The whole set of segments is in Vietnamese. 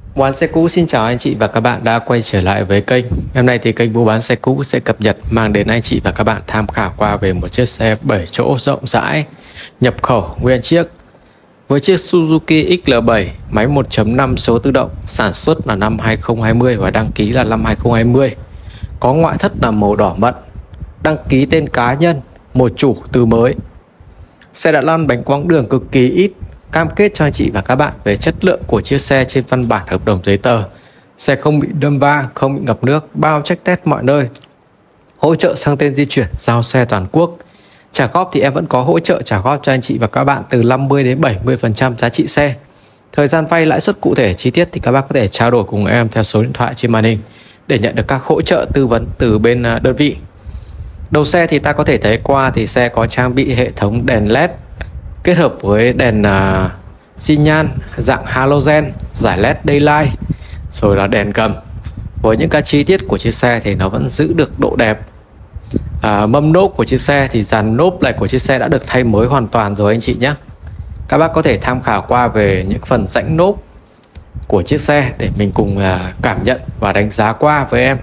Mua bán xe cũ xin chào anh chị và các bạn đã quay trở lại với kênh. Hôm nay thì kênh mua bán xe cũ sẽ cập nhật mang đến anh chị và các bạn tham khảo qua về một chiếc xe 7 chỗ rộng rãi nhập khẩu nguyên chiếc với chiếc Suzuki XL7 máy 1.5 số tự động, sản xuất là năm 2020 và đăng ký là năm 2020. Có ngoại thất là màu đỏ mận, đăng ký tên cá nhân, một chủ từ mới. Xe đã lăn bánh quãng đường cực kỳ ít, cam kết cho anh chị và các bạn về chất lượng của chiếc xe trên văn bản hợp đồng giấy tờ. Xe không bị đâm va, không bị ngập nước, bao check test mọi nơi. Hỗ trợ sang tên di chuyển, giao xe toàn quốc. Trả góp thì em vẫn có hỗ trợ trả góp cho anh chị và các bạn từ 50 đến 70% giá trị xe. Thời gian vay, lãi suất cụ thể chi tiết thì các bác có thể trao đổi cùng em theo số điện thoại trên màn hình để nhận được các hỗ trợ tư vấn từ bên đơn vị. Đầu xe thì ta có thể thấy qua thì xe có trang bị hệ thống đèn LED kết hợp với đèn xi nhan dạng halogen, giải LED daylight, rồi là đèn gầm. Với những các chi tiết của chiếc xe thì nó vẫn giữ được độ đẹp. Mâm nốp của chiếc xe thì dàn nốp này của chiếc xe đã được thay mới hoàn toàn rồi anh chị nhé. Các bác có thể tham khảo qua về những phần rãnh nốp của chiếc xe để mình cùng cảm nhận và đánh giá qua với em.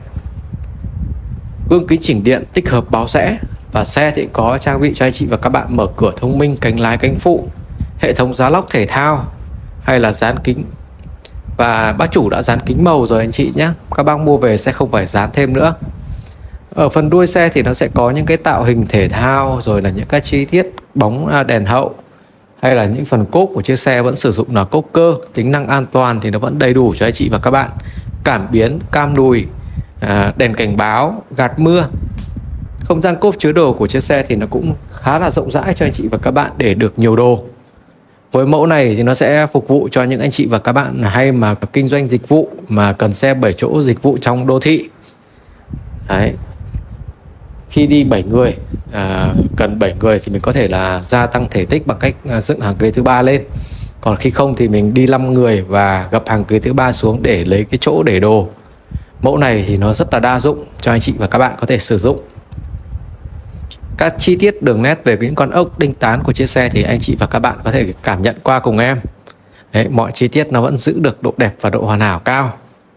Gương kính chỉnh điện tích hợp báo rẽ, và xe thì có trang bị cho anh chị và các bạn mở cửa thông minh, cánh lái cánh phụ, hệ thống giá lóc thể thao hay là dán kính. Và bác chủ đã dán kính màu rồi anh chị nhé, các bác mua về sẽ không phải dán thêm nữa. Ở phần đuôi xe thì nó sẽ có những cái tạo hình thể thao, rồi là những các chi tiết bóng đèn hậu, hay là những phần cốp của chiếc xe vẫn sử dụng là cốp cơ. Tính năng an toàn thì nó vẫn đầy đủ cho anh chị và các bạn. Cảm biến, cam đùi, đèn cảnh báo, gạt mưa. Không gian cốp chứa đồ của chiếc xe thì nó cũng khá là rộng rãi cho anh chị và các bạn để được nhiều đồ. Với mẫu này thì nó sẽ phục vụ cho những anh chị và các bạn hay mà kinh doanh dịch vụ mà cần xe 7 chỗ dịch vụ trong đô thị. Đấy. Khi đi 7 người, cần 7 người thì mình có thể là gia tăng thể tích bằng cách dựng hàng ghế thứ ba lên. Còn khi không thì mình đi 5 người và gập hàng ghế thứ ba xuống để lấy cái chỗ để đồ. Mẫu này thì nó rất là đa dụng cho anh chị và các bạn có thể sử dụng. Các chi tiết đường nét về những con ốc đinh tán của chiếc xe thì anh chị và các bạn có thể cảm nhận qua cùng em. Đấy, mọi chi tiết nó vẫn giữ được độ đẹp và độ hoàn hảo cao.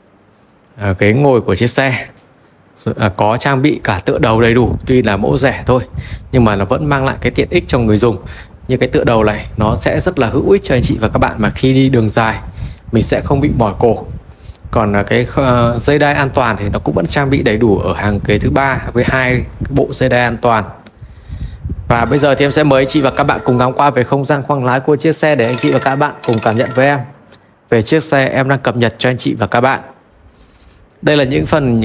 Ghế ngồi của chiếc xe có trang bị cả tựa đầu đầy đủ, tuy là mẫu rẻ thôi nhưng mà nó vẫn mang lại cái tiện ích cho người dùng. Như cái tựa đầu này nó sẽ rất là hữu ích cho anh chị và các bạn mà khi đi đường dài mình sẽ không bị mỏi cổ. Còn cái dây đai an toàn thì nó cũng vẫn trang bị đầy đủ ở hàng ghế thứ ba với hai bộ dây đai an toàn. Và bây giờ thì em sẽ mời anh chị và các bạn cùng ngắm qua về không gian khoang lái của chiếc xe để anh chị và các bạn cùng cảm nhận với em về chiếc xe em đang cập nhật cho anh chị và các bạn. Đây là những phần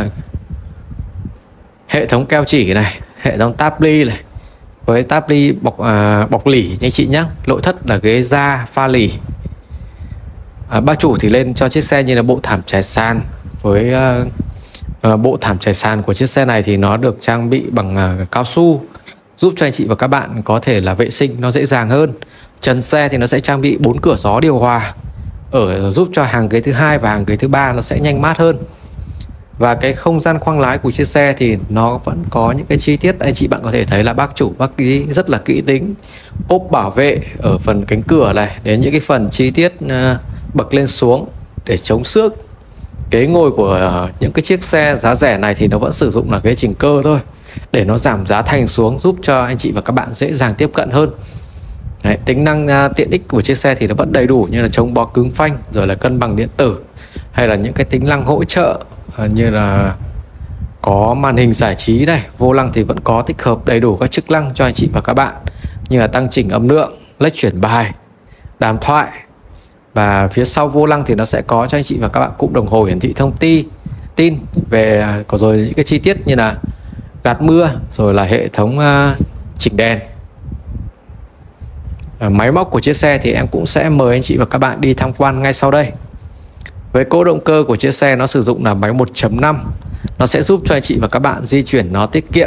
hệ thống keo chỉ này, hệ thống táp ly này, với táp ly bọc lỉ anh chị nhé. Nội thất là ghế da pha lỉ. Bác chủ thì lên cho chiếc xe như là bộ thảm trải sàn. Với bộ thảm trải sàn của chiếc xe này thì nó được trang bị bằng cao su, giúp cho anh chị và các bạn có thể là vệ sinh nó dễ dàng hơn. Trần xe thì nó sẽ trang bị 4 cửa gió điều hòa giúp cho hàng ghế thứ hai và hàng ghế thứ ba nó sẽ nhanh mát hơn. Và cái không gian khoang lái của chiếc xe thì nó vẫn có những cái chi tiết anh chị bạn có thể thấy là bác chủ bác ý rất là kỹ tính. Ốp bảo vệ ở phần cánh cửa này đến những cái phần chi tiết bậc lên xuống để chống xước. Ghế ngồi của những cái chiếc xe giá rẻ này thì nó vẫn sử dụng là ghế chỉnh cơ thôi, để nó giảm giá thành xuống, giúp cho anh chị và các bạn dễ dàng tiếp cận hơn. Đấy, tính năng tiện ích của chiếc xe thì nó vẫn đầy đủ như là chống bó cứng phanh, rồi là cân bằng điện tử, hay là những cái tính năng hỗ trợ như là có màn hình giải trí này. Vô lăng thì vẫn có tích hợp đầy đủ các chức năng cho anh chị và các bạn như là tăng chỉnh âm lượng, lách chuyển bài, đàm thoại. Và phía sau vô lăng thì nó sẽ có cho anh chị và các bạn cụm đồng hồ hiển thị thông tin về có rồi những cái chi tiết như là gạt mưa, rồi là hệ thống chỉnh đèn. Máy móc của chiếc xe thì em cũng sẽ mời anh chị và các bạn đi tham quan ngay sau đây. Với cỗ động cơ của chiếc xe nó sử dụng là máy 1.5, nó sẽ giúp cho anh chị và các bạn di chuyển nó tiết kiệm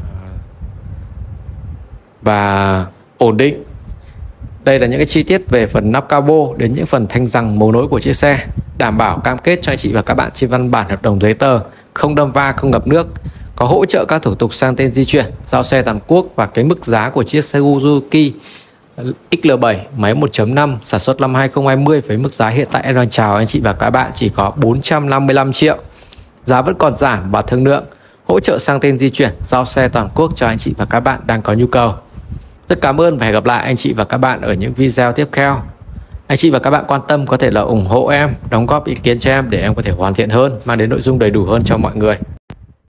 và ổn định. Đây là những cái chi tiết về phần nắp capo đến những phần thanh rằng mấu nối của chiếc xe, đảm bảo cam kết cho anh chị và các bạn trên văn bản hợp đồng giấy tờ, không đâm va, không ngập nước. Có hỗ trợ các thủ tục sang tên di chuyển, giao xe toàn quốc, và cái mức giá của chiếc xe Suzuki XL7 máy 1.5 sản xuất năm 2020 với mức giá hiện tại em đang chào anh chị và các bạn chỉ có 455 triệu. Giá vẫn còn giảm và thương lượng, hỗ trợ sang tên di chuyển, giao xe toàn quốc cho anh chị và các bạn đang có nhu cầu. Rất cảm ơn và hẹn gặp lại anh chị và các bạn ở những video tiếp theo. Anh chị và các bạn quan tâm có thể là ủng hộ em, đóng góp ý kiến cho em để em có thể hoàn thiện hơn, mang đến nội dung đầy đủ hơn cho mọi người.